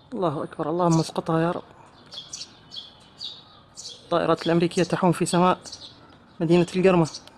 الله أكبر، اللهم اسقطها يا رب. الطائرات الأمريكية تحوم في سماء مدينة القرمة.